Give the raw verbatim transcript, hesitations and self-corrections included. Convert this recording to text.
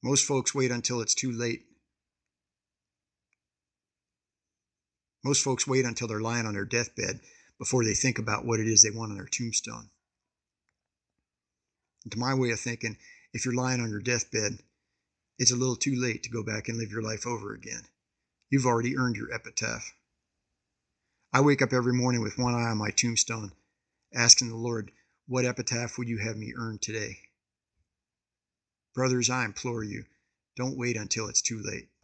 Most folks wait until it's too late. Most folks wait until they're lying on their deathbed before they think about what it is they want on their tombstone. And to my way of thinking, if you're lying on your deathbed, it's a little too late to go back and live your life over again. You've already earned your epitaph. I wake up every morning with one eye on my tombstone, asking the Lord, what epitaph would you have me earn today? Brothers, I implore you, don't wait until it's too late.